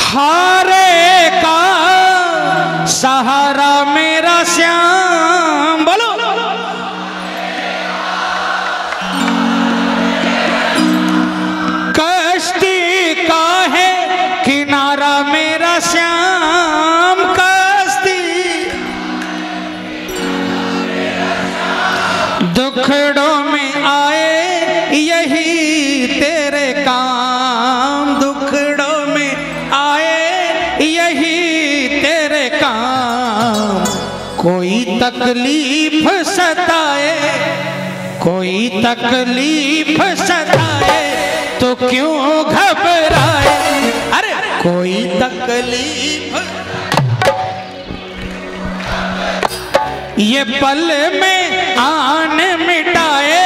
हारे का सहारा मेरा श्याम, बोलो। कश्ती का है किनारा मेरा श्याम, कश्ती दुखड़ों में आए यही तेरे काम, दुखड़ों में आए यही तेरे काम। कोई तकलीफ सताए, कोई तकलीफ सताए तो क्यों घबराए, अरे कोई तकलीफ ये पल में आन मिटाए।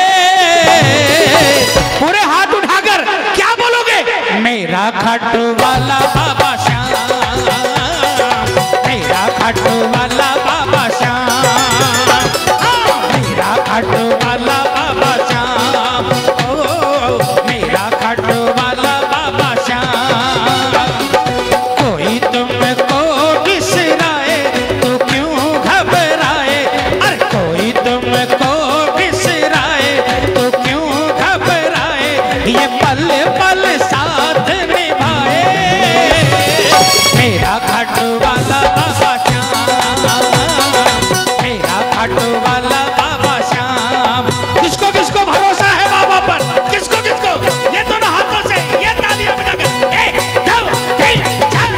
पूरे हाथ उठाकर क्या बोलोगे? मेरा खाटू वाला बाबा श्याम, मेरा खाटू वाला बाबा श्याम, मेरा खाटू वाला बाबा श्याम, ओ मेरा खाटू वाला बाबा श्याम। कोई तुमको बिसराए तो क्यों घबराए, अरे कोई तुमको बिसराए तो क्यों घबराए, ये पल पल साथ निभाए। मेरा खाटू वाला बाबा श्याम, मेरा खाटू वाला बाबा श्याम। किसको किसको भरोसा है बाबा पर, किसको किसको? ये दोनों हाथों से ये तालियां बजाकर 1 2 3 4।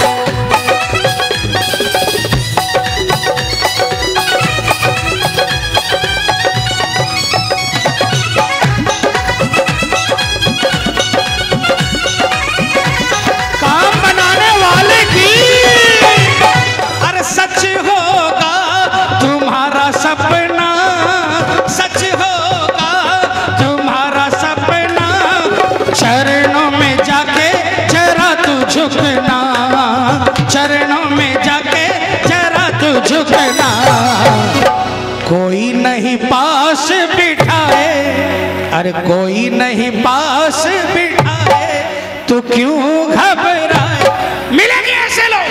काम बनाने वाले की, अरे सच होगा तुम्हारा सपना, सच होगा तुम्हारा सपना। चरणों में जाके जरा तू झुकना, चरणों में जाके जरा तू झुकना। कोई नहीं पास बिठाए, अरे कोई नहीं पास बिठाए तो क्यों घबराए। मिलेंगे ऐसे लोग,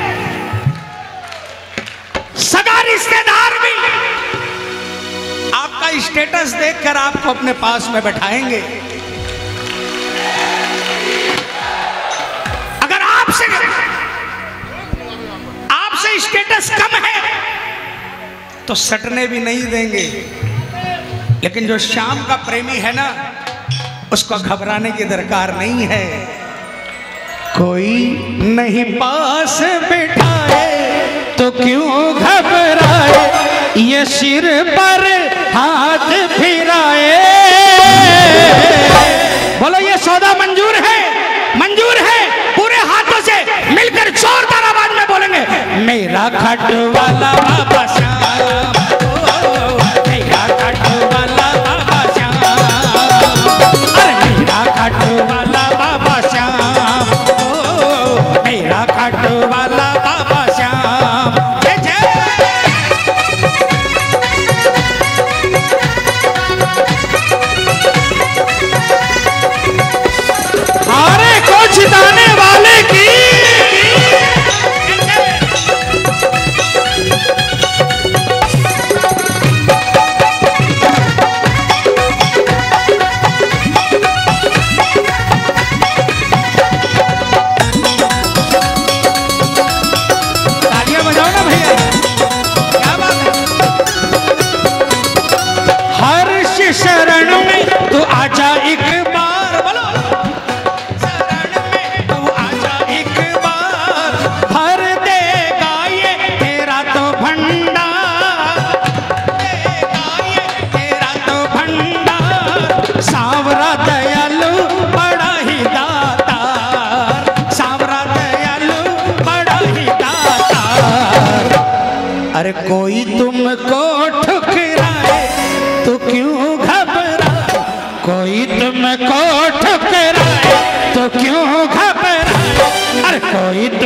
सगा रिश्तेदार भी आपका स्टेटस देखकर आपको अपने पास में बैठाएंगे। अगर आपसे स्टेटस कम है तो सटने भी नहीं देंगे, लेकिन जो श्याम का प्रेमी है ना, उसको घबराने की दरकार नहीं है। कोई नहीं पास बिठाए तो क्यों घबराए, ये सिर पर हाथ फिराए। बोलो ये सौदा मंजूर है, मंजूर है। पूरे हाथों से मिलकर जोरदार आवाज में बोलेंगे, मेरा खाटू वाला बाबा श्याम, मेरा खाटू वाला बाबा श्याम, अरे मेरा खाटू वाला बाबा श्याम, मेरा खाटू वाला बाबा श्याम। जय जय। हारे को जिताने वाले की, शरण में तू आजा एक बार, बोलो शरण में तू आजा एक बार। भर देगा ये तेरा तो भंडार, देगा ये तेरा तो भंडार। सांवरा दयालु बड़ा ही दातार, सांवरा दयालु बड़ा ही दातार। अरे कोई तुमको ठुकराए तो क्यों घबराए, कोई तुमको ठुकराए तो क्यों घबराए, अरे कोई